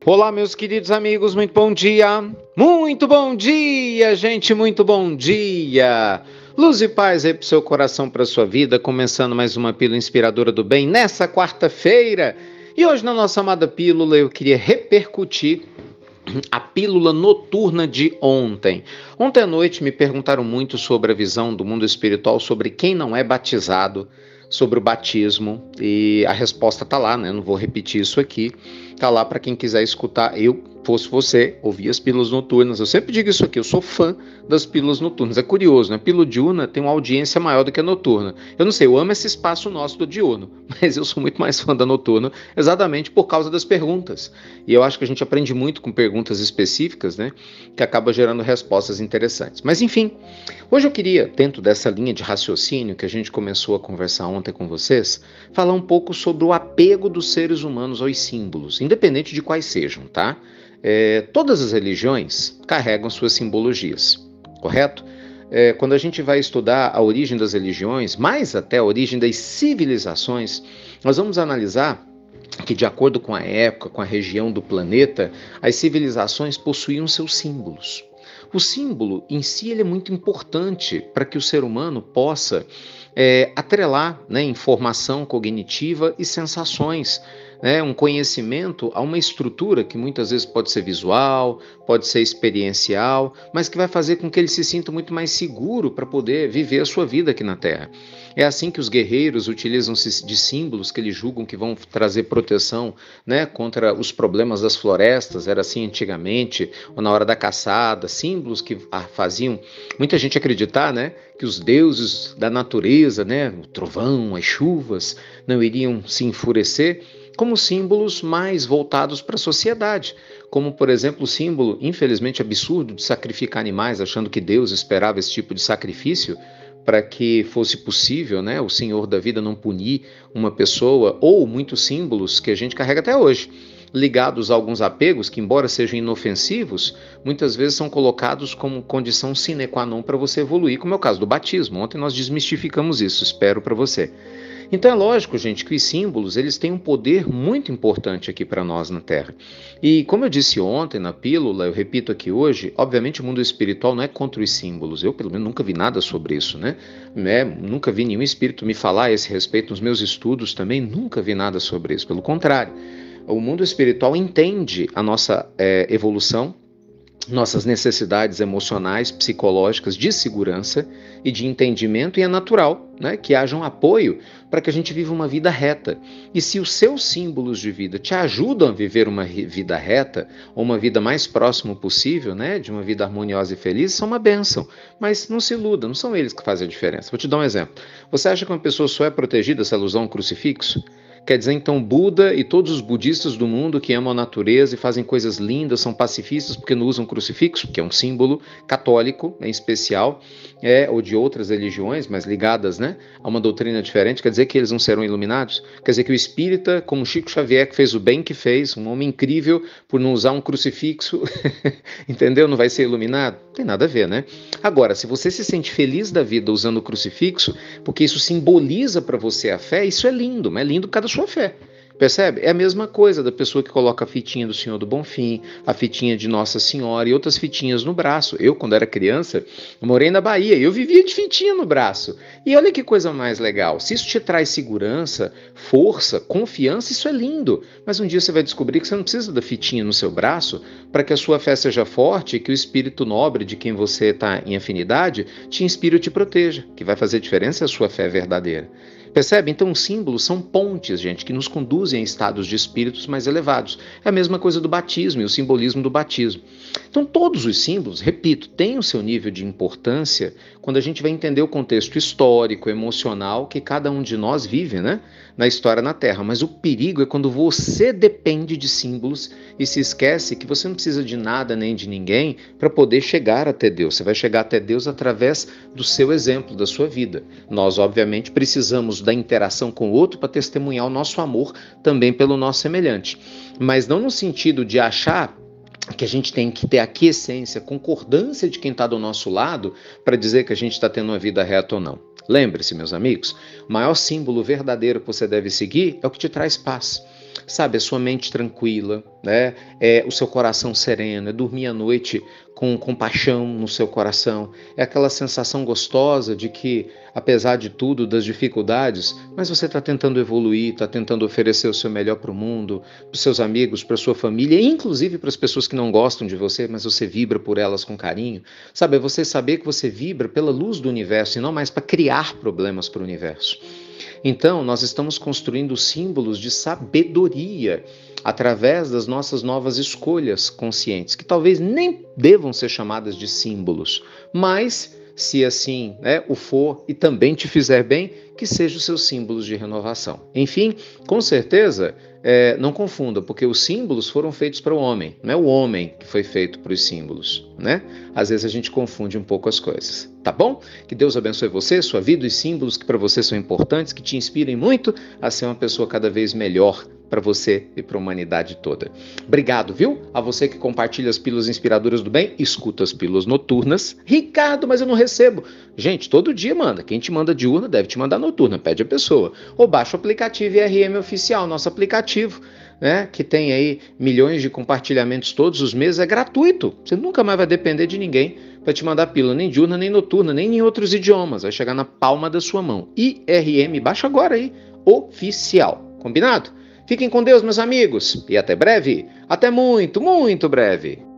Olá, meus queridos amigos, muito bom dia! Muito bom dia, gente, muito bom dia! Luz e paz aí pro seu coração, pra sua vida, começando mais uma pílula inspiradora do bem nessa quarta-feira. E hoje na nossa amada pílula eu queria repercutir a pílula noturna de ontem. Ontem à noite me perguntaram muito sobre a visão do mundo espiritual, sobre quem não é batizado, sobre o batismo, e a resposta tá lá, né? Não vou repetir isso aqui. Tá lá para quem quiser escutar. Eu, fosse você, ouvir as pílulas noturnas. Eu sempre digo isso aqui, eu sou fã das pílulas noturnas. É curioso, né? A pílula diurna tem uma audiência maior do que a noturna. Eu não sei, eu amo esse espaço nosso do diurno, mas eu sou muito mais fã da noturna, exatamente por causa das perguntas. E eu acho que a gente aprende muito com perguntas específicas, né? Que acaba gerando respostas interessantes. Mas enfim, hoje eu queria, dentro dessa linha de raciocínio que a gente começou a conversar ontem com vocês, falar um pouco sobre o apego dos seres humanos aos símbolos, independente de quais sejam, tá? Todas as religiões carregam suas simbologias, correto? Quando a gente vai estudar a origem das religiões, mais até a origem das civilizações, nós vamos analisar que, de acordo com a época, com a região do planeta, as civilizações possuíam seus símbolos. O símbolo em si ele é muito importante para que o ser humano possa atrelar, né, informação cognitiva e sensações, né, um conhecimento a uma estrutura que muitas vezes pode ser visual, pode ser experiencial, mas que vai fazer com que ele se sinta muito mais seguro para poder viver a sua vida aqui na Terra. É assim que os guerreiros utilizam-se de símbolos que eles julgam que vão trazer proteção, né, contra os problemas das florestas, era assim antigamente, ou na hora da caçada, símbolos que faziam muita gente acreditar, né, que os deuses da natureza, né, o trovão, as chuvas, não iriam se enfurecer, como símbolos mais voltados para a sociedade, como, por exemplo, o símbolo, infelizmente absurdo, de sacrificar animais, achando que Deus esperava esse tipo de sacrifício para que fosse possível, né, o Senhor da vida não punir uma pessoa, ou muitos símbolos que a gente carrega até hoje, ligados a alguns apegos que, embora sejam inofensivos, muitas vezes são colocados como condição sine qua non para você evoluir, como é o caso do batismo. Ontem nós desmistificamos isso, espero para você. Então é lógico, gente, que os símbolos eles têm um poder muito importante aqui para nós na Terra. E como eu disse ontem na pílula, eu repito aqui hoje, obviamente o mundo espiritual não é contra os símbolos. Eu, pelo menos, nunca vi nada sobre isso, né? Nunca vi nenhum espírito me falar a esse respeito nos meus estudos também, nunca vi nada sobre isso. Pelo contrário, o mundo espiritual entende a nossa evolução, nossas necessidades emocionais, psicológicas, de segurança e de entendimento, e é natural, né, que haja um apoio para que a gente viva uma vida reta. E se os seus símbolos de vida te ajudam a viver uma vida reta, ou uma vida mais próximo possível, né, de uma vida harmoniosa e feliz, são uma bênção. Mas não se iluda, não são eles que fazem a diferença. Vou te dar um exemplo. Você acha que uma pessoa só é protegida se ela usar um crucifixo? Quer dizer, então, Buda e todos os budistas do mundo que amam a natureza e fazem coisas lindas, são pacifistas porque não usam crucifixo, que é um símbolo católico, em especial, ou de outras religiões, mas ligadas, né, a uma doutrina diferente, quer dizer que eles não serão iluminados? Quer dizer que o espírita, como Chico Xavier, que fez o bem que fez, um homem incrível, por não usar um crucifixo, entendeu? Não vai ser iluminado? Não tem nada a ver, né? Agora, se você se sente feliz da vida usando o crucifixo, porque isso simboliza para você a fé, isso é lindo, mas é lindo por causa da sua fé. Percebe? É a mesma coisa da pessoa que coloca a fitinha do Senhor do Bonfim, a fitinha de Nossa Senhora e outras fitinhas no braço. Eu, quando era criança, morei na Bahia e eu vivia de fitinha no braço. E olha que coisa mais legal. Se isso te traz segurança, força, confiança, isso é lindo. Mas um dia você vai descobrir que você não precisa da fitinha no seu braço para que a sua fé seja forte e que o espírito nobre de quem você está em afinidade te inspire e te proteja. Que vai fazer diferença é a sua fé verdadeira. Percebe? Então, os símbolos são pontes, gente, que nos conduzem a estados de espíritos mais elevados. É a mesma coisa do batismo e o simbolismo do batismo. Então, todos os símbolos, repito, têm o seu nível de importância quando a gente vai entender o contexto histórico, emocional que cada um de nós vive, né, na história na Terra. Mas o perigo é quando você depende de símbolos e se esquece que você não precisa de nada nem de ninguém para poder chegar até Deus. Você vai chegar até Deus através do seu exemplo, da sua vida. Nós, obviamente, precisamos da interação com o outro para testemunhar o nosso amor também pelo nosso semelhante. Mas não no sentido de achar que a gente tem que ter a aquiescência, concordância de quem está do nosso lado para dizer que a gente está tendo uma vida reta ou não. Lembre-se, meus amigos, o maior símbolo verdadeiro que você deve seguir é o que te traz paz. sabe, a sua mente tranquila, né? O seu coração sereno, é dormir à noite com compaixão no seu coração, é aquela sensação gostosa de que, apesar de tudo, das dificuldades, mas você está tentando evoluir, está tentando oferecer o seu melhor para o mundo, para os seus amigos, para a sua família, inclusive para as pessoas que não gostam de você, mas você vibra por elas com carinho. Sabe, é você saber que você vibra pela luz do universo e não mais para criar problemas para o universo. Então, nós estamos construindo símbolos de sabedoria através das nossas novas escolhas conscientes, que talvez nem devam ser chamadas de símbolos, mas se assim o for e também te fizer bem, que sejam os seus símbolos de renovação. Enfim, com certeza, não confunda, porque os símbolos foram feitos para o homem, não é o homem que foi feito para os símbolos, né? Às vezes a gente confunde um pouco as coisas, tá bom? Que Deus abençoe você, sua vida e os símbolos que para você são importantes, que te inspirem muito a ser uma pessoa cada vez melhor para você e para a humanidade toda. Obrigado, viu? A você que compartilha as pílulas inspiradoras do bem, escuta as pílulas noturnas. Ricardo, mas eu não recebo. Gente, todo dia manda. Quem te manda diurna deve te mandar noturna, pede a pessoa. Ou baixa o aplicativo IRM Oficial, nosso aplicativo, né, que tem aí milhões de compartilhamentos todos os meses, é gratuito. Você nunca mais vai depender de ninguém para te mandar pílula, nem diurna, nem noturna, nem em outros idiomas. Vai chegar na palma da sua mão. IRM, baixa agora aí, oficial. Combinado? Fiquem com Deus, meus amigos, e até breve. Até muito, muito breve.